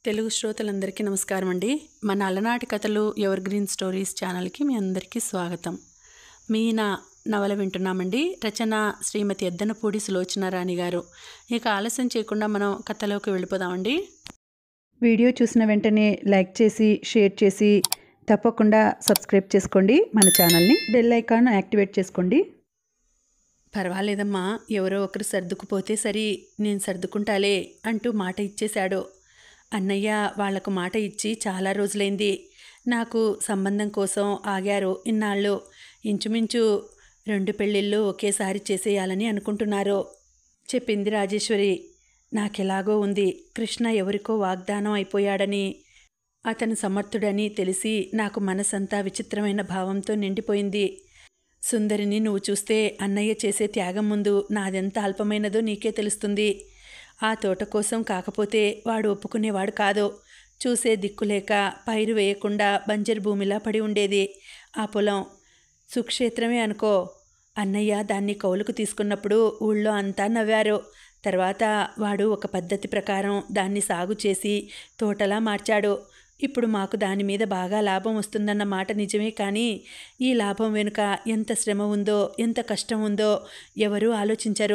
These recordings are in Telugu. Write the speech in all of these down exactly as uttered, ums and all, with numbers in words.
తెలుగు శ్రోతలందరికీ నమస్కారం అండి. మన అలనాటి కథలు ఎవర్ గ్రీన్ స్టోరీస్ ఛానల్కి మీ అందరికీ స్వాగతం. మీనా నవల వింటున్నామండి. రచన శ్రీమతి ఎద్దనపూడి సులోచనారాణి గారు. ఇక ఆలస్యం చేయకుండా మనం కథలోకి వెళ్ళిపోదామండి. వీడియో చూసిన వెంటనే లైక్ చేసి షేర్ చేసి తప్పకుండా సబ్స్క్రైబ్ చేసుకోండి. మన ఛానల్ని బెల్ ఐకాన్ యాక్టివేట్ చేసుకోండి. పర్వాలేదమ్మా, ఎవరో ఒకరు సర్దుకుపోతే సరి, నేను సర్దుకుంటాలే అంటూ మాట ఇచ్చేశాడు. అన్నయ్య వాళ్లకు మాట ఇచ్చి చాలా రోజులైంది. నాకు సంబంధం కోసం ఆగారు ఇన్నాళ్ళు. ఇంచుమించు రెండు పెళ్ళిళ్ళు ఒకేసారి చేసేయాలని అనుకుంటున్నారు చెప్పింది రాజేశ్వరి. నాకెలాగో ఉంది, కృష్ణ ఎవరికో వాగ్దానం అయిపోయాడని, అతను సమర్థుడని తెలిసి నాకు మనసంతా విచిత్రమైన భావంతో నిండిపోయింది. సుందరిని నువ్వు చూస్తే అన్నయ్య చేసే త్యాగం ముందు నాదెంత అల్పమైనదో నీకే తెలుస్తుంది. ఆ తోట కోసం కాకపోతే వాడు ఒప్పుకునేవాడు కాదు. చూసే దిక్కులేక పైరు వేయకుండా బంజరు భూమిలా పడి ఉండేది ఆ పొలం. సుక్షేత్రమే అనుకో. అన్నయ్య దాన్ని కౌలుకు తీసుకున్నప్పుడు ఊళ్ళో అంతా నవ్వారు. తర్వాత వాడు ఒక పద్ధతి ప్రకారం దాన్ని సాగు చేసి తోటలా మార్చాడు. ఇప్పుడు మాకు దాని మీద బాగా లాభం వస్తుందన్న మాట నిజమే, కానీ ఈ లాభం వెనుక ఎంత శ్రమ ఉందో, ఎంత కష్టం ఉందో ఎవరూ ఆలోచించరు.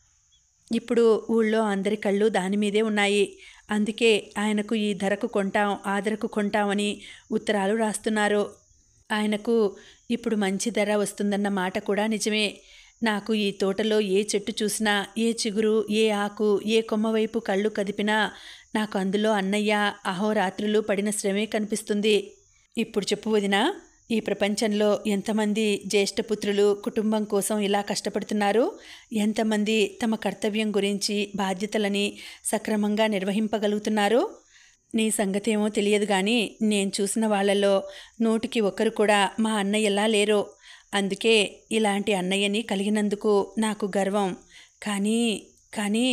ఇప్పుడు ఊళ్ళో అందరి కళ్ళు దాని మీదే ఉన్నాయి. అందుకే ఆయనకు ఈ ధరకు కొంటాం, ఆ ధరకు కొంటామని ఉత్తరాలు రాస్తున్నారు. ఆయనకు ఇప్పుడు మంచి ధర వస్తుందన్న మాట కూడా నిజమే. నాకు ఈ తోటలో ఏ చెట్టు చూసినా, ఏ చిగురు, ఏ ఆకు, ఏ కొమ్మ వైపు కళ్ళు కదిపినా నాకు అందులో అన్నయ్య అహోరాత్రులు పడిన శ్రమే కనిపిస్తుంది. ఇప్పుడు చెప్పు వదినా, ఈ ప్రపంచంలో ఎంతమంది జ్యేష్ఠపుత్రులు కుటుంబం కోసం ఇలా కష్టపడుతున్నారు? ఎంతమంది తమ కర్తవ్యం గురించి, బాధ్యతలని సక్రమంగా నిర్వహింపగలుగుతున్నారు? నీ సంగతేమో తెలియదు, కానీ నేను చూసిన వాళ్ళలో నూటికి ఒక్కరు కూడా మా అన్నయ్యలా లేరు. అందుకే ఇలాంటి అన్నయ్యని కలిగినందుకు నాకు గర్వం. కానీ కానీ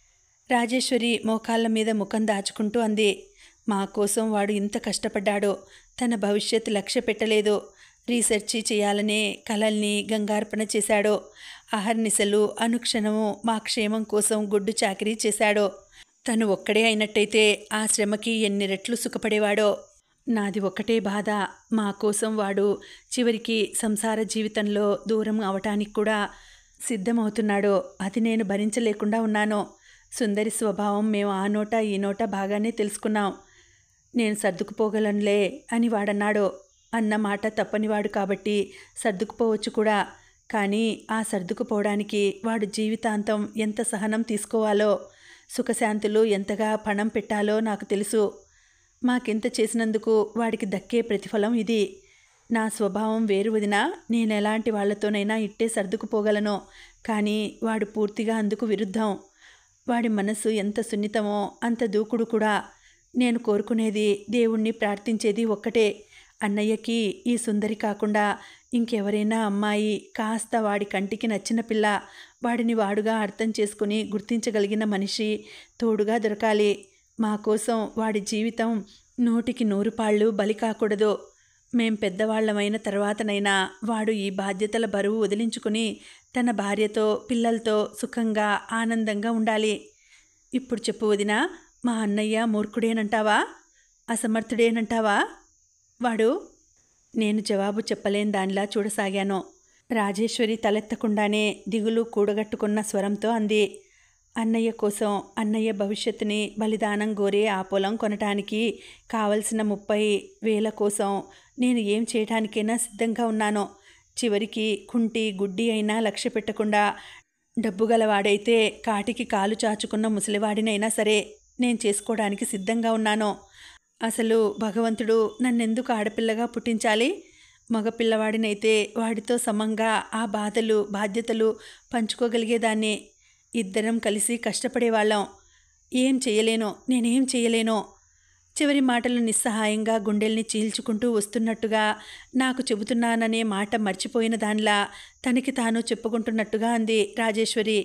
రాజేశ్వరి మోకాళ్ళ మీద ముఖం దాచుకుంటూ అంది. మా కోసం వాడు ఇంత కష్టపడ్డాడు. తన భవిష్యత్తు లక్ష్య పెట్టలేదు. రీసెర్చి చేయాలనే కలల్ని గంగార్పణ చేశాడు. అహర్నిశలు అనుక్షణము మా క్షేమం కోసం గుడ్డు చాకిరీ చేశాడు. తను ఒక్కడే అయినట్టయితే ఆ శ్రమకి ఎన్ని రెట్లు సుఖపడేవాడో. నాది ఒక్కటే బాధ, మా కోసం వాడు చివరికి సంసార జీవితంలో దూరం అవటానికి కూడా సిద్ధమవుతున్నాడు. అది నేను భరించలేకుండా ఉన్నాను. సుందరి స్వభావం మేము ఆ నోట ఈ నోట బాగానే తెలుసుకున్నాం. నేను సర్దుకుపోగలనులే అని వాడన్నాడు. అన్న మాట తప్పనివాడు కాబట్టి సర్దుకుపోవచ్చు కూడా. కానీ ఆ సర్దుకుపోవడానికి వాడు జీవితాంతం ఎంత సహనం తీసుకోవాలో, సుఖశాంతులు ఎంతగా పణం పెట్టాలో నాకు తెలుసు. మాకింత చేసినందుకు వాడికి దక్కే ప్రతిఫలం ఇది. నా స్వభావం వేరు వదినా, నేను ఎలాంటి వాళ్లతోనైనా ఇట్టే సర్దుకుపోగలను. కానీ వాడు పూర్తిగా అందుకు విరుద్ధం. వాడి మనసు ఎంత సున్నితమో అంత దూకుడు కూడా. నేను కోరుకునేది, దేవుణ్ణి ప్రార్థించేది ఒక్కటే, అన్నయ్యకి ఈ సుందరి కాకుండా ఇంకెవరైనా అమ్మాయి కాస్త వాడి కంటికి నచ్చిన పిల్ల, వాడిని వాడుగా అర్థం చేసుకుని గుర్తించగలిగిన మనిషి తోడుగా దొరకాలి. మా కోసం వాడి జీవితం నూటికి నూరు పాళ్ళు బలి కాకూడదు. మేం పెద్దవాళ్లమైన తర్వాతనైనా వాడు ఈ బాధ్యతల బరువు వదిలించుకుని తన భార్యతో పిల్లలతో సుఖంగా ఆనందంగా ఉండాలి. ఇప్పుడు చెప్పు వదినా, మా అన్నయ్య మూర్ఖుడేనంటావా, అసమర్థుడేనంటావా వాడు? నేను జవాబు చెప్పలేని దానిలా చూడసాగాను. రాజేశ్వరి తలెత్తకుండానే దిగులు కూడగట్టుకున్న స్వరంతో అంది. అన్నయ్య కోసం, అన్నయ్య భవిష్యత్తుని బలిదానం గోరే ఆ పొలం కొనటానికి కావలసిన ముప్పై వేల కోసం నేను ఏం చేయటానికైనా సిద్ధంగా ఉన్నాను. చివరికి కుంటి గుడ్డి అయినా లక్ష్య పెట్టకుండా డబ్బు గలవాడైతే కాటికి కాలు చాచుకున్న ముసలివాడినైనా సరే నేను చేసుకోవడానికి సిద్ధంగా ఉన్నాను. అసలు భగవంతుడు నన్నెందుకు ఆడపిల్లగా పుట్టించాలి? మగపిల్లవాడినైతే వాడితో సమంగా ఆ బాధలు బాధ్యతలు పంచుకోగలిగేదాన్ని. ఇద్దరం కలిసి కష్టపడేవాళ్ళం. ఏం చేయలేనో, నేనేం చేయలేనో. చివరి మాటలు నిస్సహాయంగా గుండెల్ని చీల్చుకుంటూ వస్తున్నట్టుగా, నాకు చెబుతున్నాననే మాట మర్చిపోయిన దానిలా తనకి తాను చెప్పుకుంటున్నట్టుగా అంది రాజేశ్వరి.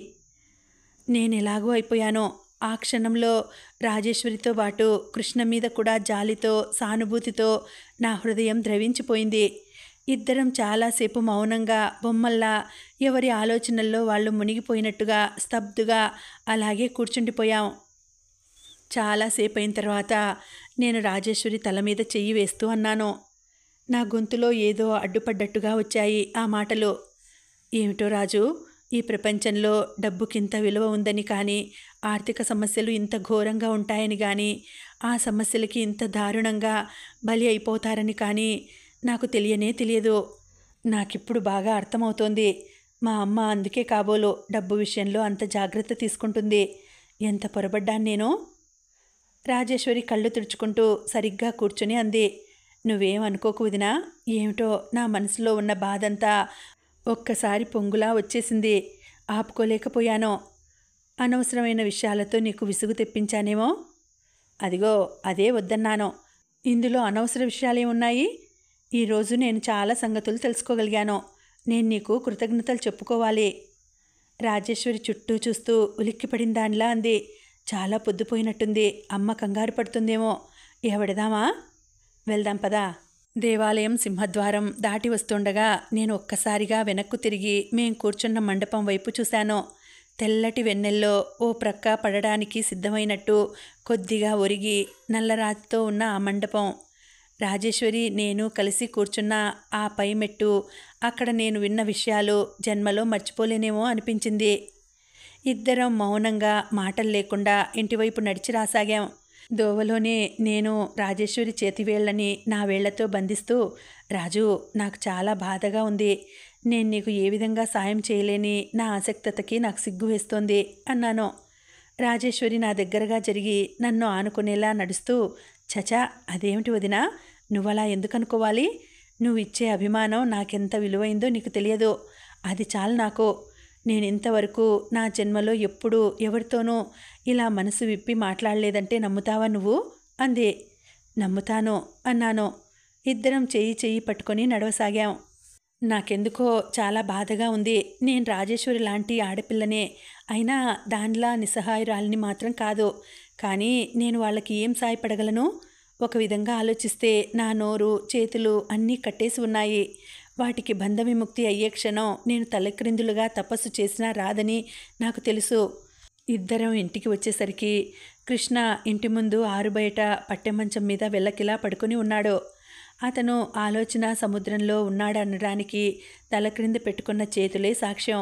నేనెలాగో అయిపోయానో. ఆ క్షణంలో రాజేశ్వరితో పాటు కృష్ణ మీద కూడా జాలితో, సానుభూతితో నా హృదయం ద్రవించిపోయింది. ఇద్దరం చాలాసేపు మౌనంగా, బొమ్మల్లా ఎవరి ఆలోచనల్లో వాళ్ళు మునిగిపోయినట్టుగా స్తబ్దుగా అలాగే కూర్చుండిపోయాం. చాలాసేపు అయిన తర్వాత నేను రాజేశ్వరి తల మీద చెయ్యి వేస్తూ అన్నాను. నా గొంతులో ఏదో అడ్డుపడ్డట్టుగా వచ్చాయి ఆ మాటలు. ఏమిటో రాజు, ఈ ప్రపంచంలో డబ్బుకింత విలువ ఉందని కానీ, ఆర్థిక సమస్యలు ఇంత ఘోరంగా ఉంటాయని కానీ, ఆ సమస్యలకి ఇంత దారుణంగా బలి అయిపోతారని కానీ నాకు తెలియనే తెలియదు. నాకిప్పుడు బాగా అర్థమవుతోంది. మా అమ్మ అందుకే కాబోలు డబ్బు విషయంలో అంత జాగ్రత్త తీసుకుంటుంది. ఎంత పొరబడ్డాను నేను. రాజేశ్వరి కళ్ళు తుడుచుకుంటూ సరిగ్గా కూర్చుని అంది. నువ్వేం అనుకోకు వదినా, ఏమిటో నా మనసులో ఉన్న బాధంతా ఒక్కసారి పొంగులా వచ్చేసింది. ఆపుకోలేకపోయాను. అనవసరమైన విషయాలతో నీకు విసుగు తెప్పించానేమో. అదిగో అదే వద్దన్నాను. ఇందులో అనవసర విషయాలే ఉన్నాయి. ఈరోజు నేను చాలా సంగతులు తెలుసుకోగలిగాను. నేను నీకు కృతజ్ఞతలు చెప్పుకోవాలి. రాజేశ్వరి చుట్టూ చూస్తూ ఉలిక్కిపడిన దానిలా అంది. చాలా పొద్దుపోయినట్టుంది. అమ్మ కంగారు పడుతుందేమో. ఎవడదామా? వెళ్దాం పదా. దేవాలయం సింహద్వారం దాటి వస్తుండగా నేను ఒక్కసారిగా వెనక్కు తిరిగి మేం కూర్చున్న మండపం వైపు చూశాను. తెల్లటి వెన్నెల్లో ఓ ప్రక్క పడడానికి సిద్ధమైనట్టు కొద్దిగా ఒరిగి నల్లరాతితో ఉన్న ఆ మండపం. రాజేశ్వరి నేను కలిసి కూర్చున్న ఆ పై మెట్టు, అక్కడ నేను విన్న విషయాలు జన్మలో మర్చిపోలేనేమో అనిపించింది. ఇద్దరం మౌనంగా మాటలు లేకుండా ఇంటివైపు నడిచి రాసాగాం. దోవలోనే నేను రాజేశ్వరి చేతివేళ్లని నా వేళ్లతో బంధిస్తూ, రాజు, నాకు చాలా బాధగా ఉంది. నేను నీకు ఏ విధంగా సాయం చేయలేని నా ఆసక్తతకి నాకు సిగ్గు వేస్తోంది అన్నాను. రాజేశ్వరి నా దగ్గరగా జరిగి నన్ను ఆనుకునేలా నడుస్తూ, చచా, అదేమిటి వదినా, నువ్వలా ఎందుకు అనుకోవాలి? నువ్వు ఇచ్చే అభిమానం నాకెంత విలువైందో నీకు తెలియదు. అది చాలు నాకు. నేను ఇంతవరకు నా జన్మలో ఎప్పుడూ ఎవరితోనూ ఇలా మనసు విప్పి మాట్లాడలేదంటే నమ్ముతావా నువ్వు? అంది. నమ్ముతాను అన్నాను. ఇద్దరం చెయ్యి చెయ్యి పట్టుకొని నడవసాగాం. నాకెందుకో చాలా బాధగా ఉంది. నేను రాజేశ్వరి లాంటి ఆడపిల్లనే, అయినా దానిలా నిస్సహాయురాలిని మాత్రం కాదు. కానీ నేను వాళ్ళకి ఏం సాయపడగలను? ఒక విధంగా ఆలోచిస్తే నా నోరు చేతులు అన్నీ కట్టేసి ఉన్నాయి. వాటికి బంధ విముక్తి అయ్యే క్షణం నేను తలక్రిందులుగా తపస్సు చేసినా రాదని నాకు తెలుసు. ఇద్దరం ఇంటికి వచ్చేసరికి కృష్ణ ఇంటి ముందు ఆరుబయట పట్టెమంచం మీద వెల్లకిలా పడుకుని ఉన్నాడు. అతను ఆలోచన సముద్రంలో ఉన్నాడనడానికి తల క్రింద పెట్టుకున్న చేతులే సాక్ష్యం.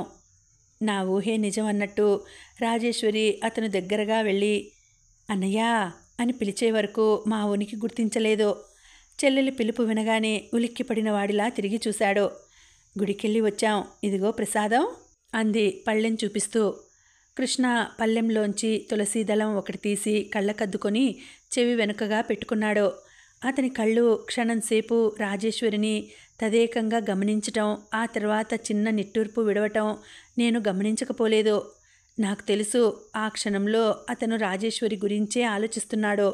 నా ఊహే నిజం అన్నట్టు రాజేశ్వరి అతను దగ్గరగా వెళ్ళి అన్నయ్యా అని పిలిచే వరకు మా ఉనికి గుర్తించలేదు. చెల్లెలి పిలుపు వినగానే ఉలిక్కిపడిన వాడిలా తిరిగి చూశాడు. గుడికెళ్ళి వచ్చాం, ఇదిగో ప్రసాదం అంది పళ్ళెం చూపిస్తూ. కృష్ణ పళ్ళెంలోంచి తులసీదళం ఒకటి తీసి కళ్ళకద్దుకొని చెవి వెనుకగా పెట్టుకున్నాడు. అతని కళ్ళు క్షణంసేపు రాజేశ్వరిని తదేకంగా గమనించటం, ఆ తర్వాత చిన్న నిట్టూర్పు విడవటం నేను గమనించకపోలేదు. నాకు తెలుసు, ఆ క్షణంలో అతను రాజేశ్వరి గురించే ఆలోచిస్తున్నాడు.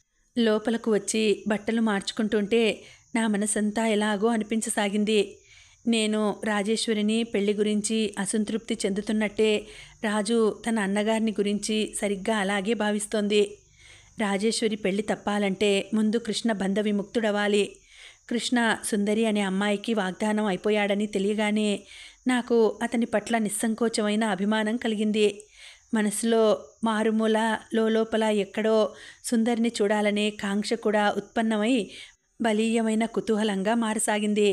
లోపలకు వచ్చి బట్టలు మార్చుకుంటుంటే నా మనసంతా ఎలాగో అనిపించసాగింది. నేను రాజేశ్వరిని పెళ్లి గురించి అసంతృప్తి చెందుతున్నట్టే రాజు తన అన్నగారిని గురించి సరిగ్గా అలాగే భావిస్తోంది. రాజేశ్వరి పెళ్లి తప్పాలంటే ముందు కృష్ణ బంధ విముక్తుడవాలి. కృష్ణ సుందరి అనే అమ్మాయికి వాగ్దానం అయిపోయాడని తెలియగానే నాకు అతని పట్ల నిస్సంకోచమైన అభిమానం కలిగింది. మనసులో మారుమూల లోపల ఎక్కడో సుందరిని చూడాలనే కాంక్ష కూడా ఉత్పన్నమై బలీయమైన కుతూహలంగా మారసాగింది.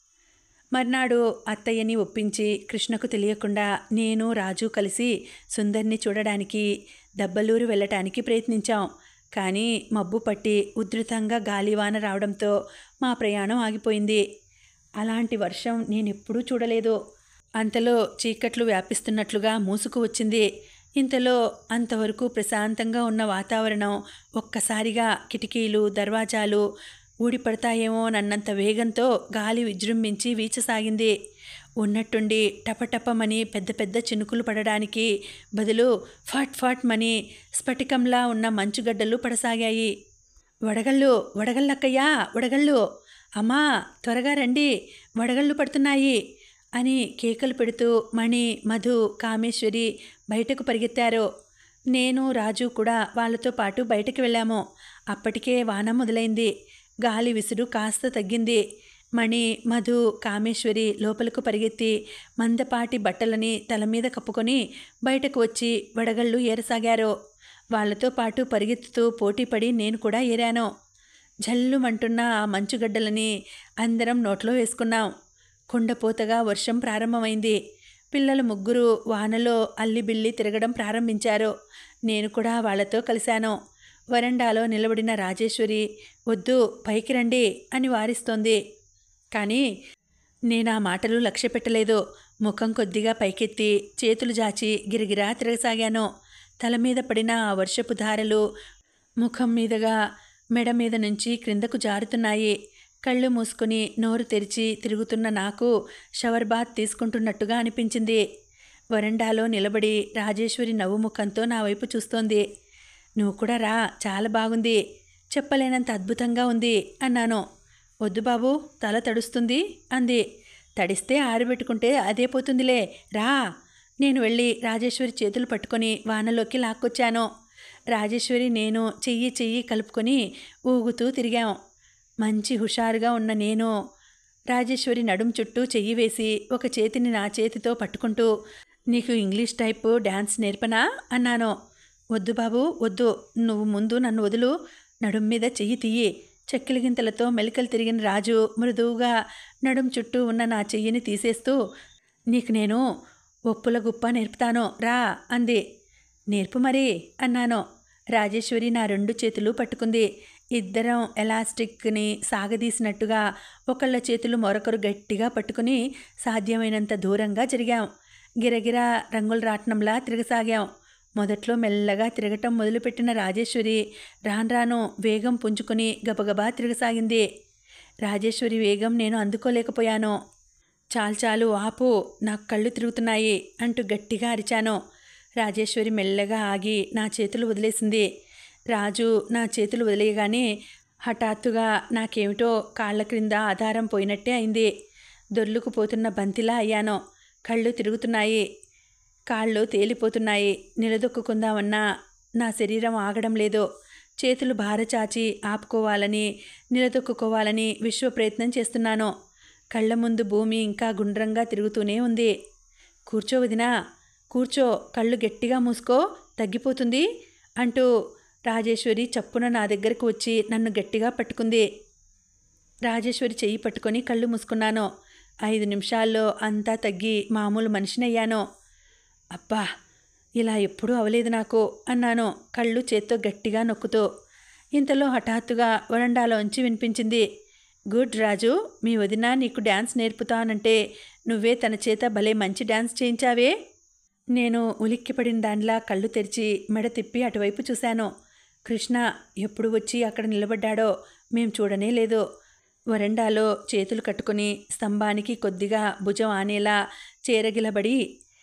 మర్నాడు అత్తయ్యని ఒప్పించి కృష్ణకు తెలియకుండా నేను రాజు కలిసి సుందరిని చూడడానికి దబ్బలూరు వెళ్ళటానికి ప్రయత్నించాం. కానీ మబ్బు పట్టి ఉధృతంగా గాలివాన రావడంతో మా ప్రయాణం ఆగిపోయింది. అలాంటి వర్షం నేనెప్పుడూ చూడలేదు. అంతలో చీకట్లు వ్యాపిస్తున్నట్లుగా మూసుకు వచ్చింది. ఇంతలో అంతవరకు ప్రశాంతంగా ఉన్న వాతావరణం ఒక్కసారిగా కిటికీలు దర్వాజాలు ఊడిపడతాయేమోనన్నంత వేగంతో గాలి విజృంభించి వీచసాగింది. ఉన్నట్టుండి టపటపమని పెద్ద పెద్ద చినుకులు పడడానికి బదులు ఫట్ ఫట్ మని స్ఫటికంలా ఉన్న మంచుగడ్డలు పడసాగాయి. వడగళ్ళు వడగళ్ళక్కయ్యా వడగళ్ళు, అమ్మా త్వరగా రండి, వడగళ్ళు పడుతున్నాయి అని కేకలు పెడుతూ మణి, మధు, కామేశ్వరి బయటకు పరిగెత్తారు. నేను రాజు కూడా వాళ్ళతో పాటు బయటకు వెళ్ళాము. అప్పటికే వాన మొదలైంది. గాలి విసురు కాస్త తగ్గింది. మణి, మధు, కామేశ్వరి లోపలకు పరిగెత్తి మందపాటి బట్టలని తల మీద కప్పుకొని బయటకు వచ్చి వడగళ్ళు ఏరసాగారు. వాళ్లతో పాటు పరిగెత్తుతూ పోటీపడి నేను కూడా ఏరాను. జల్లుమంటున్న ఆ మంచుగడ్డలని అందరం నోట్లో వేసుకున్నాం. కుండపోతగా వర్షం ప్రారంభమైంది. పిల్లలు ముగ్గురు వానలో అల్లిబిల్లి తిరగడం ప్రారంభించారు. నేను కూడా వాళ్లతో కలిశాను. వరండాలో నిలబడిన రాజేశ్వరి వద్దు పైకి రండి అని వారిస్తోంది. కానీ నేనా మాటలు లక్ష్య పెట్టలేదు. ముఖం కొద్దిగా పైకెత్తి చేతులు జాచి గిరగిరా తిరగసాగాను. తల మీద పడిన ఆ వర్షపు ధారలు ముఖం మీదుగా మెడ మీద నుంచి క్రిందకు జారుతున్నాయి. కళ్ళు మూసుకుని నోరు తెరిచి తిరుగుతున్న నాకు షవర్ బాత్ తీసుకుంటున్నట్టుగా అనిపించింది. వరండాలో నిలబడి రాజేశ్వరి నవ్వు ముఖంతో నా వైపు చూస్తోంది. నువ్వు కూడా రా, చాలా బాగుంది, చెప్పలేనంత అద్భుతంగా ఉంది అన్నాను. వద్దు బాబు, తల తడుస్తుంది అంది. తడిస్తే ఆరబెట్టుకుంటే అదే పోతుందిలే, రా. నేను వెళ్ళి రాజేశ్వరి చేతులు పట్టుకొని వానలోకి లాక్కొచ్చాను. రాజేశ్వరి నేను చెయ్యి చెయ్యి కలుపుకొని ఊగుతూ తిరిగాం. మంచి హుషారుగా ఉన్న నేను రాజేశ్వరి నడుం చుట్టూ చెయ్యి వేసి ఒక చేతిని నా చేతితో పట్టుకుంటూ నీకు ఇంగ్లీష్ టైపు డ్యాన్స్ నేర్పనా అన్నాను. వద్దు బాబు వద్దు, నువ్వు ముందు నన్ను వదులు, నడుం మీద చెయ్యి తీయి. చెక్కిలిగింతలతో మెలికలు తిరిగిన రాజు మృదువుగా నడుం చుట్టూ ఉన్న నా చెయ్యిని తీసేస్తూ నీకు నేను ఒప్పుల గుప్ప నేర్పుతాను రా అంది. నేర్పు మరి అన్నాను. రాజేశ్వరి నా రెండు చేతులు పట్టుకుంది. ఇద్దరం ఎలాస్టిక్ని సాగదీసినట్టుగా ఒకళ్ళ చేతులు మరొకరు గట్టిగా పట్టుకుని సాధ్యమైనంత దూరంగా జరిగాం. గిరగిరా రంగుల రాట్నంలా తిరగసాగాం. మొదట్లో మెల్లగా తిరగటం మొదలుపెట్టిన రాజేశ్వరి రాను రాను వేగం పుంజుకుని గబగబా తిరగసాగింది. రాజేశ్వరి వేగం నేను అందుకోలేకపోయాను. చాలు చాలు ఆపు, నాకు కళ్ళు తిరుగుతున్నాయి అంటూ గట్టిగా అరిచాను. రాజేశ్వరి మెల్లగా ఆగి నా చేతులు వదిలేసింది. రాజు నా చేతులు వదిలేయగానే హఠాత్తుగా నాకేమిటో కాళ్ళ క్రింద ఆధారం పోయినట్టే అయింది. దొర్లుకుపోతున్న బంతిలా అయ్యాను. కళ్ళు తిరుగుతున్నాయి, కాళ్ళు తేలిపోతున్నాయి. నిలదొక్కుందామన్నా నా శరీరం ఆగడం లేదు. చేతులు భారచాచి ఆపుకోవాలని, నిలదొక్కుకోవాలని విశ్వ ప్రయత్నం చేస్తున్నాను. కళ్ళ ముందు భూమి ఇంకా గుండ్రంగా తిరుగుతూనే ఉంది. కూర్చో వదినా, కూర్చో, కళ్ళు గట్టిగా మూసుకో, తగ్గిపోతుంది అంటూ రాజేశ్వరి చప్పున నా దగ్గరకు వచ్చి నన్ను గట్టిగా పట్టుకుంది. రాజేశ్వరి చెయ్యి పట్టుకొని కళ్ళు మూసుకున్నాను. ఐదు నిమిషాల్లో అంతా తగ్గి మామూలు మనిషినయ్యాను. అబ్బా, ఇలా ఎప్పుడూ అవలేదు నాకు అన్నాను కళ్ళు చేత్తో గట్టిగా నొక్కుతూ. ఇంతలో హఠాత్తుగా వరండాలోంచి వినిపించింది, గుడ్ రాజు, మీ వదిన నీకు డ్యాన్స్ నేర్పుతానంటే నువ్వే తన చేత భలే మంచి డ్యాన్స్ చేయించావే. నేను ఉలిక్కిపడిన దానిలా కళ్ళు తెరిచి మెడ తిప్పి అటువైపు చూశాను. కృష్ణ ఎప్పుడు వచ్చి అక్కడ నిలబడ్డాడో మేం చూడనే లేదు. వరండాలో చేతులు కట్టుకుని స్తంభానికి కొద్దిగా భుజం ఆనేలా చేరగిలబడి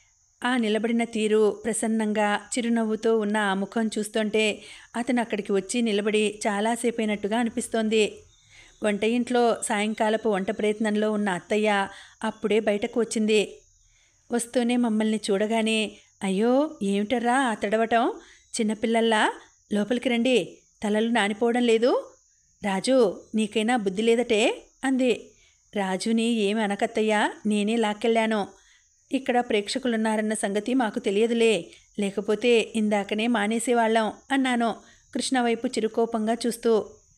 ఆ నిలబడిన తీరు, ప్రసన్నంగా చిరునవ్వుతో ఉన్న ఆ ముఖం చూస్తుంటే అతను అక్కడికి వచ్చి నిలబడి చాలాసేపైనట్టుగా అనిపిస్తోంది. వంట ఇంట్లో సాయంకాలపు వంట ప్రయత్నంలో ఉన్న అత్తయ్య అప్పుడే బయటకు వచ్చింది. వస్తూనే మమ్మల్ని చూడగానే అయ్యో ఏమిటర్రా ఆ తడవటం, చిన్నపిల్లల్లా లోపలికి రండి, తలలు నానిపోవడం లేదు. రాజు నీకైనా బుద్ధి లేదటే అంది. రాజుని ఏమి అనకత్తయ్యా, నేనే లాక్కెళ్ళాను. ఇక్కడ ప్రేక్షకులున్నారన్న సంగతి మాకు తెలియదులే, లేకపోతే ఇందాకనే మానేసేవాళ్ళం అన్నాను కృష్ణ వైపు చిరుకోపంగా చూస్తూ.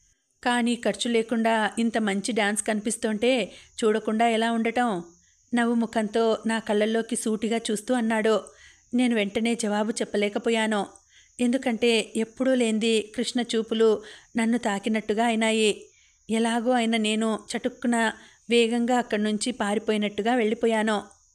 కానీ ఖర్చు లేకుండా ఇంత మంచి డాన్స్ కనిపిస్తుంటే చూడకుండా ఎలా ఉండటం? నవ్వు ముఖంతో నా కళ్ళల్లోకి సూటిగా చూస్తూ అన్నాడు. నేను వెంటనే జవాబు చెప్పలేకపోయాను. ఎందుకంటే ఎప్పుడూ లేంది కృష్ణ చూపులు నన్ను తాకినట్టుగా అయినాయి. ఎలాగో అయినా నేను చటుక్కున వేగంగా అక్కడి నుంచి పారిపోయినట్టుగా వెళ్ళిపోయాను.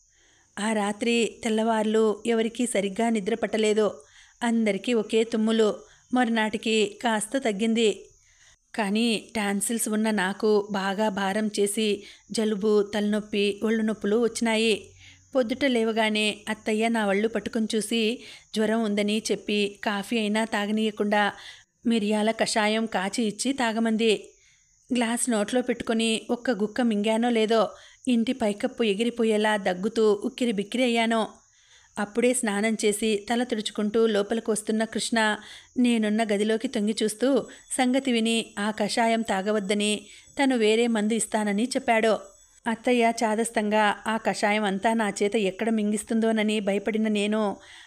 ఆ రాత్రి తెల్లవార్లు ఎవరికీ సరిగ్గా నిద్ర పట్టలేదు. అందరికీ ఒకే తుమ్ములు. మరునాటికి కాస్త తగ్గింది. కానీ టాన్సిల్స్ ఉన్న నాకు బాగా భారం చేసి జలుబు, తలనొప్పి, ఒళ్ళు నొప్పులు వచ్చినాయి. పొద్దుట లేవగానే అత్తయ్య నా ఒళ్ళు పట్టుకుని చూసి జ్వరం ఉందని చెప్పి కాఫీ అయినా తాగనీయకుండా మిరియాల కషాయం కాచి ఇచ్చి తాగమంది. గ్లాస్ నోట్లో పెట్టుకుని ఒక్క గుక్క మింగానో లేదో ఇంటి పైకప్పు ఎగిరిపోయేలా దగ్గుతూ ఉక్కిరి బిక్కిరి అయ్యాను. అప్పుడే స్నానం చేసి తల తుడుచుకుంటూ లోపలికి వస్తున్న కృష్ణ నేనున్న గదిలోకి తొంగి చూస్తూ సంగతి విని ఆ కషాయం తాగవద్దని, తను వేరే మందు ఇస్తానని చెప్పాడు. అత్తయ్య చాదస్తంగా ఆ కషాయం అంతా నా చేత ఎక్కడ మింగిస్తుందోనని భయపడిన నేను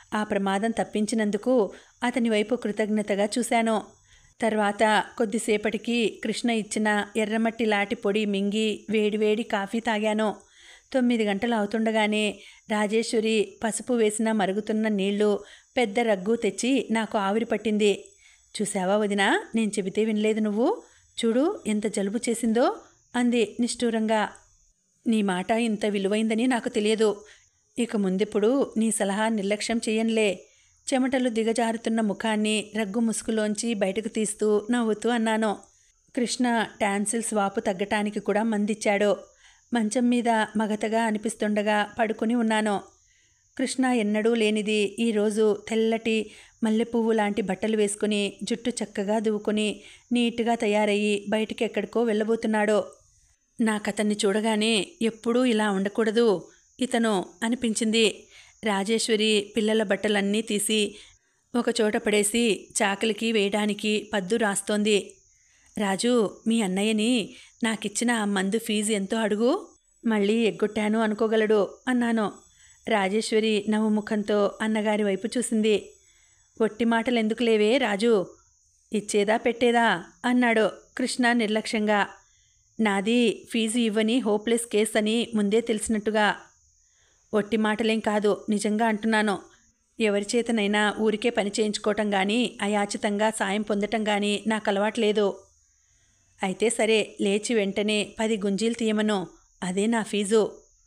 ఆ ప్రమాదం తప్పించినందుకు అతని వైపు కృతజ్ఞతగా చూశాను. తర్వాత కొద్దిసేపటికి కృష్ణ ఇచ్చిన ఎర్రమట్టి లాటి పొడి మింగి వేడివేడి కాఫీ తాగాను. తొమ్మిది గంటలు అవుతుండగానే రాజేశ్వరి పసుపు వేసిన మరుగుతున్న నీళ్లు పెద్ద రగ్గు తెచ్చి నాకు ఆవిరి పట్టింది. చూసావా వదినా, నేను చెబితే వినలేదు నువ్వు. చూడు ఎంత జలుబు చేసిందో అంది నిష్ఠూరంగా. నీ మాట ఇంత విలువైందని నాకు తెలియదు. ఇక ముందెప్పుడు నీ సలహా నిర్లక్ష్యం చెయ్యనులే. చెమటలు దిగజారుతున్న ముఖాన్ని రగ్గు ముసుగులోంచి బయటకు తీస్తూ నవ్వుతూ అన్నాను. కృష్ణ టాన్సిల్స్ వాపు తగ్గటానికి కూడా మందిచ్చాడు. మంచం మీద మగతగా అనిపిస్తుండగా పడుకుని ఉన్నాను. కృష్ణ ఎన్నడూ లేనిది ఈరోజు తెల్లటి మల్లెపువ్వు లాంటి బట్టలు వేసుకుని జుట్టు చక్కగా దువ్వుకుని నీట్గా తయారయ్యి బయటికి ఎక్కడికో వెళ్ళబోతున్నాడు. నాకతన్ని చూడగానే ఎప్పుడూ ఇలా ఉండకూడదు ఇతను అనిపించింది. రాజేశ్వరి పిల్లల బట్టలన్నీ తీసి ఒకచోట పడేసి చాకలికి వేయడానికి పద్దు రాస్తోంది. రాజు, మీ అన్నయ్యని నాకిచ్చిన ఆ మందు ఫీజు ఎంతో అడుగు, మళ్ళీ ఎగ్గొట్టాను అనుకోగలడు అన్నాను. రాజేశ్వరి నవ్వుముఖంతో అన్నగారి వైపు చూసింది. ఒట్టి మాటలు ఎందుకు లేవే రాజు, ఇచ్చేదా పెట్టేదా అన్నాడు కృష్ణ నిర్లక్ష్యంగా. నాది ఫీజు ఇవ్వని హోప్లెస్ కేస్ అని ముందే తెలిసినట్టుగా. ఒట్టి మాటలేం కాదు, నిజంగా అంటున్నాను. ఎవరిచేతనైనా ఊరికే పని చేయించుకోవటం కానీ అయాచితంగా సాయం పొందటం కానీ నాకు అలవాట్లేదు. అయితే సరే, లేచి వెంటనే పది గుంజీలు తీయమను, అదే నా ఫీజు.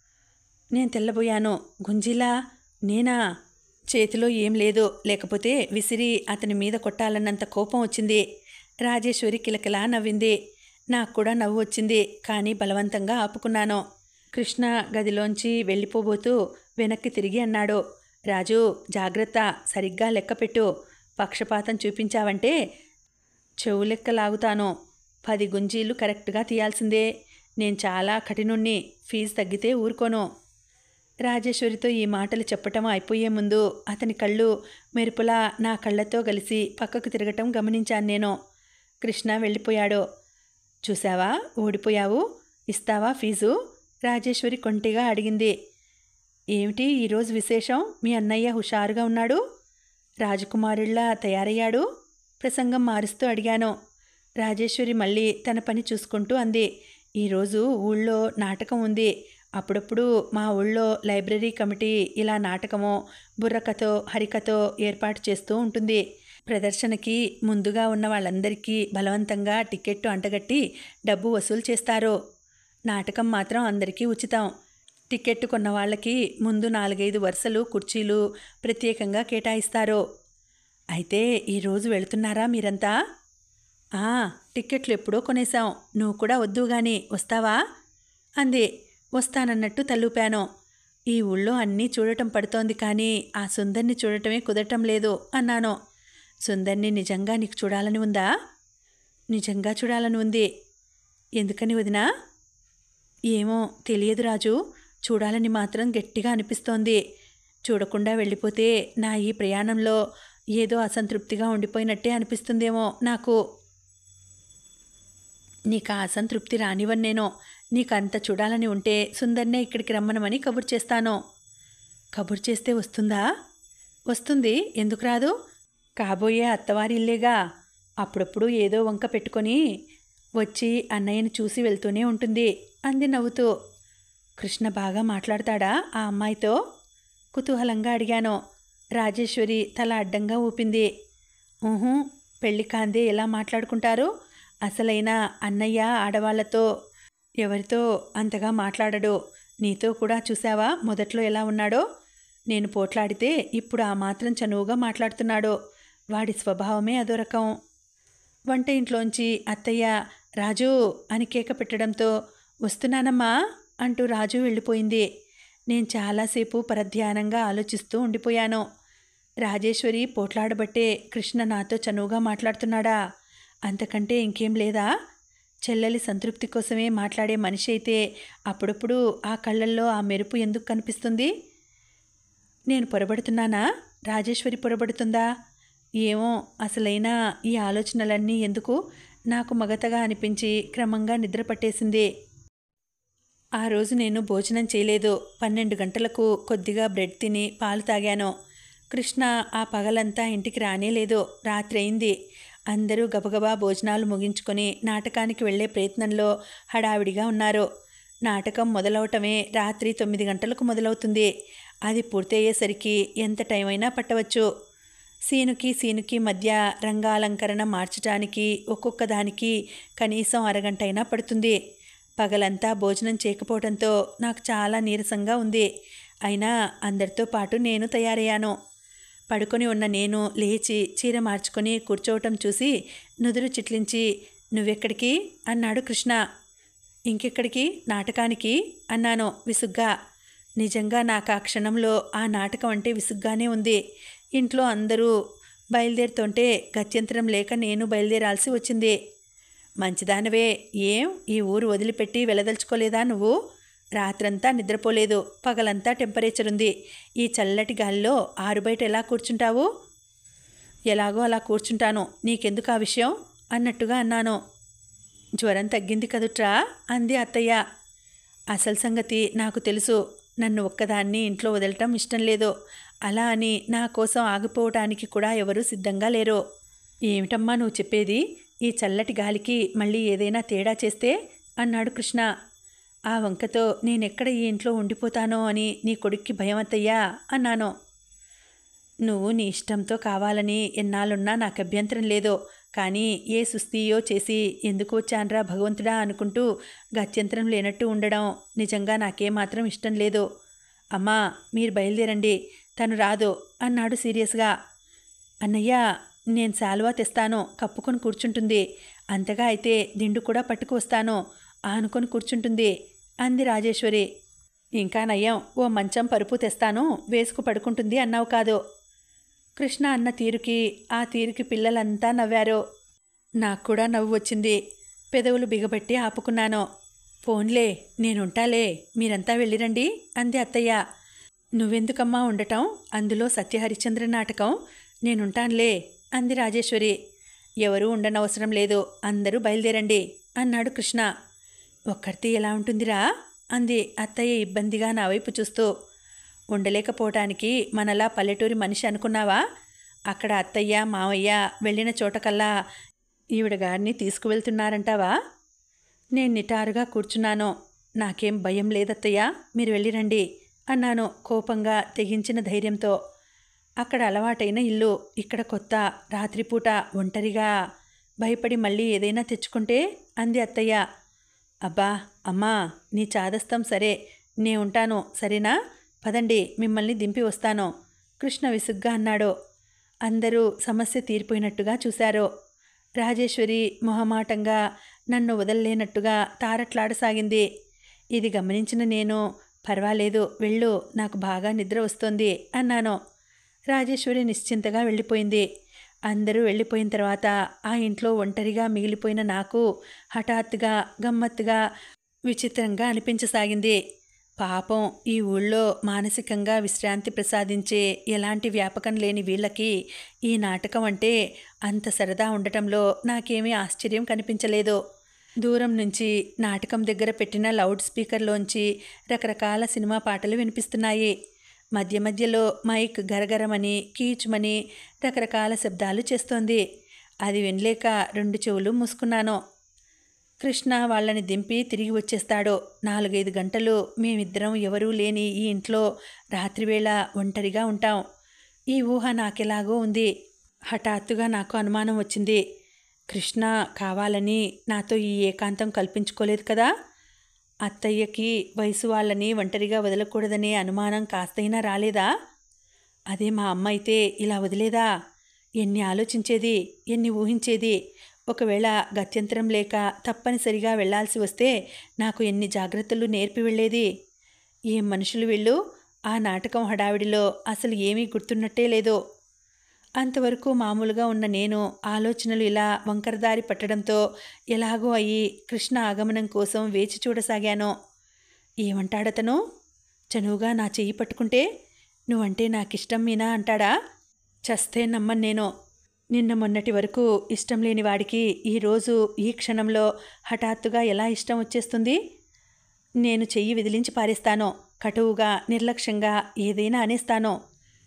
నేను తెల్లబోయాను. గుంజీలా? నేనా? చేతిలో ఏం లేదు, లేకపోతే విసిరి అతని మీద కొట్టాలన్నంత కోపం వచ్చింది. రాజేశ్వరి కిలకిలా నవ్వింది. నాకు కూడా నవ్వు వచ్చింది, కానీ బలవంతంగా ఆపుకున్నాను. కృష్ణ గదిలోంచి వెళ్ళిపోబోతూ వెనక్కి తిరిగి అన్నాడు. రాజు, జాగ్రత్త, సరిగ్గా లెక్కపెట్టు. పక్షపాతం చూపించావంటే చెవు లెక్క లాగుతాను. పది గుంజీలు కరెక్ట్గా తీయాల్సిందే. నేను చాలా కఠినుణ్ణి, ఫీజు తగ్గితే ఊరుకోను. రాజేశ్వరితో ఈ మాటలు చెప్పటం అయిపోయే ముందు అతని కళ్ళు మెరుపులా నా కళ్ళతో కలిసి పక్కకు తిరగటం గమనించాను నేను. కృష్ణ వెళ్ళిపోయాడు. చూసావా, ఓడిపోయావు, ఇస్తావా ఫీజు? రాజేశ్వరి కొంటిగా అడిగింది. ఏమిటి ఈరోజు విశేషం? మీ అన్నయ్య హుషారుగా ఉన్నాడు, రాజకుమారుల్లా తయారయ్యాడు. ప్రసంగం మారుస్తూ అడిగాను. రాజేశ్వరి మళ్ళీ తన పని చూసుకుంటూ అంది. ఈరోజు ఊళ్ళో నాటకం ఉంది. అప్పుడప్పుడు మా ఊళ్ళో లైబ్రరీ కమిటీ ఇలా నాటకమో బుర్రకథో హరికథో ఏర్పాటు చేస్తూ ఉంటుంది. ప్రదర్శనకి ముందుగా ఉన్న వాళ్ళందరికీ బలవంతంగా టికెట్టు అంటగట్టి డబ్బు వసూలు చేస్తారు. నాటకం మాత్రం అందరికీ ఉచితం. టికెట్టు కొన్న వాళ్ళకి ముందు నాలుగైదు వరుసలు కుర్చీలు ప్రత్యేకంగా కేటాయిస్తారు. అయితే ఈరోజు వెళుతున్నారా మీరంతా? ఆ, టిక్కెట్లు ఎప్పుడో కొనేశాం. నువ్వు కూడా వద్దు గాని వస్తావా అంది. వస్తానన్నట్టు తల్లూపాను. ఈ ఊళ్ళో అన్నీ చూడటం పడుతోంది, కానీ ఆ సుందర్ని చూడటమే కుదరటం లేదు అన్నాను. సుందర్ని నిజంగా నీకు చూడాలని ఉందా? నిజంగా చూడాలని ఉంది. ఎందుకని వదినా? ఏమో తెలియదు రాజు, చూడాలని మాత్రం గట్టిగా అనిపిస్తోంది. చూడకుండా వెళ్ళిపోతే నా ఈ ప్రయాణంలో ఏదో అసంతృప్తిగా ఉండిపోయినట్టే అనిపిస్తుందేమో నాకు. నీకు ఆ అసంతృప్తి రానివ్వను నేను. నీకు అంత చూడాలని ఉంటే సుందర్నే ఇక్కడికి రమ్మనమని కబురు చేస్తాను. కబురు చేస్తే వస్తుందా? వస్తుంది, ఎందుకు రాదు? కాబోయే అత్తవారి ఇల్లేగా. అప్పుడప్పుడు ఏదో వంక పెట్టుకొని వచ్చి అన్నయ్యని చూసి వెళ్తూనే ఉంటుంది అంది నవ్వుతూ. కృష్ణ బాగా మాట్లాడతాడా ఆ అమ్మాయితో? కుతూహలంగా అడిగాను. రాజేశ్వరి తల అడ్డంగా ఊపింది. ఊహూ, పెళ్లి కాందే ఎలా మాట్లాడుకుంటారు? అసలైన అన్నయ్య ఆడవాళ్లతో ఎవరితో అంతగా మాట్లాడడు. నీతో కూడా చూసావా మొదట్లో ఎలా ఉన్నాడో? నేను పోట్లాడితే ఇప్పుడు ఆ మాత్రం చనువుగా మాట్లాడుతున్నాడు. వాడి స్వభావమే అదో రకం. వంట ఇంట్లోంచి అత్తయ్య రాజు అని కేక పెట్టడంతో వస్తున్నానమ్మా అంటూ రాజు వెళ్ళిపోయింది. నేను చాలాసేపు పరధ్యానంగా ఆలోచిస్తూ ఉండిపోయాను. రాజేశ్వరి పోట్లాడబట్టే కృష్ణ నాతో చనువుగా మాట్లాడుతున్నాడా? అంతకంటే ఇంకేం లేదా? చెల్లెలి సంతృప్తి కోసమే మాట్లాడే మనిషి అయితే అప్పుడప్పుడు ఆ కళ్ళల్లో ఆ మెరుపు ఎందుకు కనిపిస్తుంది? నేను పొరబడుతున్నానా? రాజేశ్వరి పొరబడుతుందా? ఏమో, అసలైన ఈ ఆలోచనలన్నీ ఎందుకు నాకు మగతగా అనిపించి క్రమంగా నిద్ర పట్టేసింది. ఆ రోజు నేను భోజనం చేయలేదు. పన్నెండు గంటలకు కొద్దిగా బ్రెడ్ తిని పాలు తాగాను. కృష్ణ ఆ పగలంతా ఇంటికి రానేలేదు. రాత్రి అయింది. అందరూ గబగబా భోజనాలు ముగించుకొని నాటకానికి వెళ్లే ప్రయత్నంలో హడావిడిగా ఉన్నారు. నాటకం మొదలవటమే రాత్రి తొమ్మిది గంటలకు మొదలవుతుంది. అది పూర్తయ్యేసరికి ఎంత టైం అయినా పట్టవచ్చు. సీనుకి సీనుకి మధ్య రంగాలంకరణ మార్చటానికి ఒక్కొక్క దానికి కనీసం అరగంట అయినా పడుతుంది. పగలంతా భోజనం చేయకపోవడంతో నాకు చాలా నీరసంగా ఉంది. అయినా అందరితో పాటు నేను తయారయ్యాను. పడుకొని ఉన్న నేను లేచి చీర మార్చుకొని కూర్చోవటం చూసి నుదురు చిట్లించి, నువ్వెక్కడికి అన్నాడు కృష్ణ. ఇంకెక్కడికి, నాటకానికి అన్నాను విసుగ్గా. నిజంగా నాకు ఆ క్షణంలో ఆ నాటకం అంటే విసుగ్గానే ఉంది. ఇంట్లో అందరూ బయలుదేరుతుంటే గత్యంతరం లేక నేను బయలుదేరాల్సి వచ్చింది. మంచిదానవే, ఏం ఈ ఊరు వదిలిపెట్టి వెళ్ళదలుచుకోలేదా నువ్వు? రాత్రంతా నిద్రపోలేదు, పగలంతా టెంపరేచర్ ఉంది. ఈ చల్లటి గాలిలో ఆరు బయట ఎలా కూర్చుంటావు? ఎలాగో అలా కూర్చుంటాను, నీకెందుకు ఆ విషయం అన్నట్టుగా అన్నాను. జ్వరం తగ్గింది కదుట్రా అంది అత్తయ్య. అసలు సంగతి నాకు తెలుసు. నన్ను ఒక్కదాన్ని ఇంట్లో వదలటం ఇష్టం లేదు. అలా అని నా కోసం ఆగిపోవటానికి కూడా ఎవరూ సిద్ధంగా లేరు. ఏమిటమ్మా నువ్వు చెప్పేది? ఈ చల్లటి గాలికి మళ్ళీ ఏదైనా తేడా చేస్తే అన్నాడు కృష్ణ. ఆ వంకతో నేనెక్కడ ఈ ఇంట్లో ఉండిపోతానో అని నీ కొడుక్కి భయం అత్తయ్యా అన్నాను. నువ్వు నీ ఇష్టంతో కావాలని ఎన్నాళ్ళున్నా నాకు అభ్యంతరం లేదు. కానీ ఏ సుస్థియో చేసి ఎందుకు వచ్చాన్రా భగవంతుడా అనుకుంటూ గత్యంతరం లేనట్టు ఉండడం నిజంగా నాకేమాత్రం ఇష్టం లేదు. అమ్మా, మీరు బయలుదేరండి, తను రాదు అన్నాడు సీరియస్గా. అన్నయ్య, నేను శాలువా తెస్తాను, కప్పుకొని కూర్చుంటుంది. అంతగా అయితే దిండు కూడా పట్టుకు వస్తాను, ఆనుకొని కూర్చుంటుంది అంది రాజేశ్వరి. ఇంకా నయం, ఓ మంచం పరుపు తెస్తాను, వేసుకు పడుకుంటుంది అన్నావు కాదు. కృష్ణ అన్న తీరుకి ఆ తీరుకి పిల్లలంతా నవ్వారు. నాకు కూడా నవ్వు వచ్చింది. పెదవులు బిగబట్టి ఆపుకున్నాను. పోన్లే, నేనుంటాలే, మీరంతా వెళ్ళిరండి అంది అత్తయ్య. నువ్వెందుకమ్మా ఉండటం? అందులో సత్యహరిశ్చంద్ర నాటకం, నేనుంటానులే అంది రాజేశ్వరి. ఎవరూ ఉండనవసరం లేదు, అందరూ బయలుదేరండి అన్నాడు కృష్ణ. ఒక్కరితే ఎలా ఉంటుందిరా అంది అత్తయ్య ఇబ్బందిగా నా వైపు చూస్తూ. ఉండలేకపోవటానికి మనలా పల్లెటూరి మనిషి అనుకున్నావా? అక్కడ అత్తయ్య మావయ్య వెళ్ళిన చోటకల్లా ఈవిడ గారిని తీసుకువెళ్తున్నారంటావా? నేను నిటారుగా కూర్చున్నాను. నాకేం భయం లేదత్తయ్య, మీరు వెళ్ళిరండి అన్నాను కోపంగా, తెగించిన ధైర్యంతో. అక్కడ అలవాటైన ఇల్లు, ఇక్కడ కొత్త, రాత్రిపూట ఒంటరిగా, భయపడి మళ్ళీ ఏదైనా తెచ్చుకుంటే అంది అత్తయ్య. అబ్బా అమ్మా, నీ చాదస్తం సరే, నే ఉంటాను సరేనా? పదండి, మిమ్మల్ని దింపి వస్తాను కృష్ణ విసుగ్గా అన్నాడు. అందరూ సమస్య తీరిపోయినట్టుగా చూశారు. రాజేశ్వరి మొహమాటంగా నన్ను వదలలేనట్టుగా తారట్లాడసాగింది. ఇది గమనించిన నేను, పర్వాలేదు వెళ్ళు, నాకు బాగా నిద్ర వస్తోంది అన్నాను. రాజేశ్వరి నిశ్చింతగా వెళ్ళిపోయింది. అందరూ వెళ్ళిపోయిన తర్వాత ఆ ఇంట్లో ఒంటరిగా మిగిలిపోయిన నాకు హఠాత్తుగా, గమ్మత్తుగా, విచిత్రంగా అనిపించసాగింది. పాపం, ఈ ఊళ్ళో మానసికంగా విశ్రాంతి ప్రసాదించే ఎలాంటి వ్యాపకం లేని వీళ్ళకి ఈ నాటకం అంటే అంత సరదా ఉండటంలో నాకేమీ ఆశ్చర్యం కనిపించలేదు. దూరం నుంచి నాటకం దగ్గర పెట్టిన లౌడ్ స్పీకర్లోంచి రకరకాల సినిమా పాటలు వినిపిస్తున్నాయి. మధ్య మధ్యలో మైక్ గరగరమని, కీచుమని రకరకాల శబ్దాలు చేస్తోంది. అది వినలేక రెండు చెవులు మూసుకున్నాను. కృష్ణ వాళ్ళని దింపి తిరిగి వచ్చేస్తాడు. నాలుగైదు గంటలు మేమిద్దరం ఎవరూ లేని ఈ ఇంట్లో రాత్రివేళ ఒంటరిగా ఉంటాం. ఈ ఊహ నాకెలాగో ఉంది. హఠాత్తుగా నాకు అనుమానం వచ్చింది. కృష్ణ కావాలని నాతో ఈ ఏకాంతం కల్పించుకోలేదు కదా? అత్తయ్యకి వయసు వాళ్ళని ఒంటరిగా వదలకూడదనే అనుమానం కాస్తైనా రాలేదా? అదే మా అమ్మ అయితే ఇలా వదిలేదా? ఎన్ని ఆలోచించేది, ఎన్ని ఊహించేది. ఒకవేళ గత్యంతరం లేక తప్పనిసరిగా వెళ్లాల్సి వస్తే నాకు ఎన్ని జాగ్రత్తలు నేర్పి వెళ్ళేది. ఏం మనుషులు వీళ్ళు! ఆ నాటకం హడావిడిలో అసలు ఏమీ గుర్తున్నట్టే లేదు. అంతవరకు మామూలుగా ఉన్న నేను ఆలోచనలు ఇలా వంకరదారి పట్టడంతో ఎలాగో అయ్యి కృష్ణ ఆగమనం కోసం వేచి చూడసాగాను. ఏమంటాడతను? చనువుగా నా చెయ్యి పట్టుకుంటే, నువ్వంటే నాకిష్టం మీనా అంటాడా? చస్తే నమ్మను నేను. నిన్న మొన్నటి వరకు ఇష్టం లేని వాడికి ఈరోజు ఈ క్షణంలో హఠాత్తుగా ఎలా ఇష్టం వచ్చేస్తుంది? నేను చెయ్యి విదిలించి పారేస్తాను. కటువుగా, నిర్లక్ష్యంగా ఏదైనా అనేస్తాను.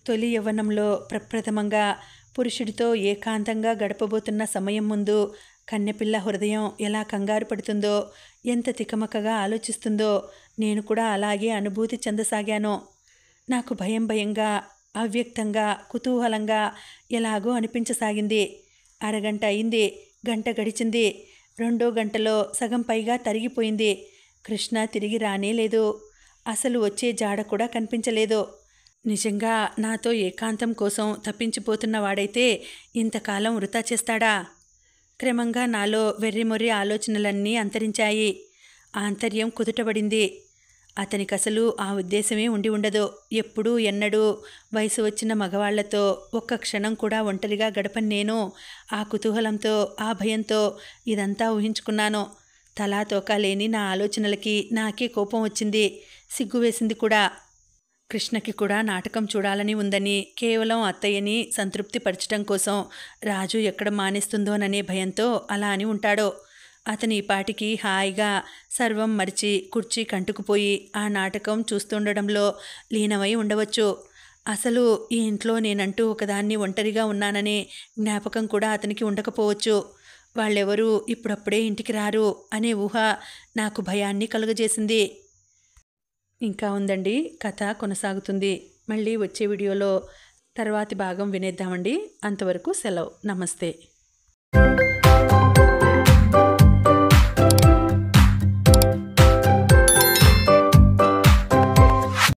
తొలి యవ్వనంలో ప్రప్రథమంగా పురుషుడితో ఏకాంతంగా గడపబోతున్న సమయం ముందు కన్నెపిల్ల హృదయం ఎలా కంగారు పడుతుందో, ఎంత తికమకగా ఆలోచిస్తుందో నేను కూడా అలాగే అనుభూతి చెందసాగాను. నాకు భయం భయంగా, అవ్యక్తంగా, కుతూహలంగా ఎలాగో అనిపించసాగింది. అరగంట అయింది, గంట గడిచింది. రెండో గంటలో సగం పైగా తరిగిపోయింది. కృష్ణ తిరిగి రానే లేదు. అసలు వచ్చే జాడ కూడా కనిపించలేదు. నిజంగా నాతో ఏకాంతం కోసం తప్పించిపోతున్న వాడైతే ఇంతకాలం వృధా చేస్తాడా? క్రమంగా నాలో వెర్రిమొర్రి ఆలోచనలన్నీ అంతరించాయి. ఆంతర్యం కుదుటబడింది. అతనికసలు ఆ ఉద్దేశమే ఉండి ఉండదు. ఎప్పుడూ ఎన్నడూ వయసు వచ్చిన మగవాళ్లతో ఒక్క క్షణం కూడా ఒంటరిగా గడపని నేను ఆ కుతూహలంతో, ఆ భయంతో ఇదంతా ఊహించుకున్నాను. తలా తోకా లేని నా ఆలోచనలకి నాకే కోపం వచ్చింది, సిగ్గు వేసింది కూడా. కృష్ణకి కూడా నాటకం చూడాలని ఉందని, కేవలం అత్తయ్యని సంతృప్తి పరచడం కోసం రాజు ఎక్కడ మానేస్తుందోననే భయంతో అలా అని ఉంటాడో. అతని ఈ పాటికి హాయిగా సర్వం మరిచి కుర్చీ కంటుకుపోయి ఆ నాటకం చూస్తుండడంలో లీనమై ఉండవచ్చు. అసలు ఈ ఇంట్లో నేనంటూ ఒకదాన్ని ఒంటరిగా ఉన్నాననే జ్ఞాపకం కూడా అతనికి ఉండకపోవచ్చు. వాళ్ళెవరూ ఇప్పుడప్పుడే ఇంటికి రారు అనే ఊహ నాకు భయాన్ని కలుగజేసింది. ఇంకా ఉందండి, కథ కొనసాగుతుంది. మళ్ళీ వచ్చే వీడియోలో తర్వాతి భాగం వినేద్దామండి. అంతవరకు సెలవు. నమస్తే.